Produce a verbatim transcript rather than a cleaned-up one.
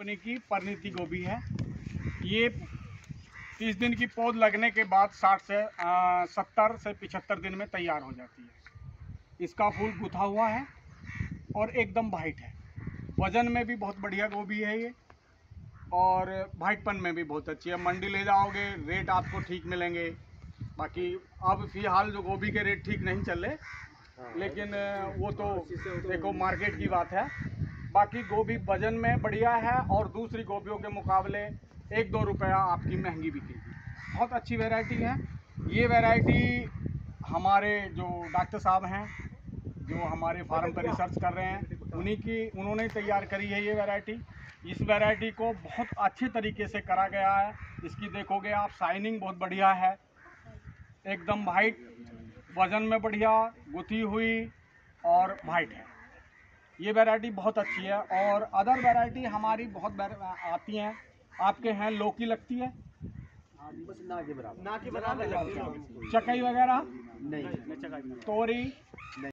Company की परिणति गोभी है। ये तीस दिन की पौध लगने के बाद साठ से सत्तर से पचहत्तर दिन में तैयार हो जाती है। इसका फूल गुथा हुआ है और एकदम वाइट है। वजन में भी बहुत बढ़िया गोभी है ये, और वाइटपन में भी बहुत अच्छी है। मंडी ले जाओगे रेट आपको ठीक मिलेंगे। बाकी अब फिलहाल जो गोभी के रेट ठीक नहीं चल रहे, लेकिन वो तो देखो मार्केट की बात है। बाकी गोभी वजन में बढ़िया है और दूसरी गोभियों के मुकाबले एक दो रुपया आपकी महंगी बिकेगी। बहुत अच्छी वैरायटी है ये। वैरायटी हमारे जो डॉक्टर साहब हैं, जो हमारे फार्म पर रिसर्च कर रहे हैं, उन्हीं की उन्होंने तैयार करी है ये वैरायटी। इस वैरायटी को बहुत अच्छे तरीके से करा गया है। इसकी देखोगे आप शाइनिंग बहुत बढ़िया है, एकदम वाइट, वजन में बढ़िया, गुथी हुई और वाइट है। ये वैरायटी बहुत अच्छी है। और अदर वैरायटी हमारी बहुत आती हैं। आपके हैं लौकी लगती है, बस ना के बराबर ना के बराबर चकई वगैरह नहीं, तोरी,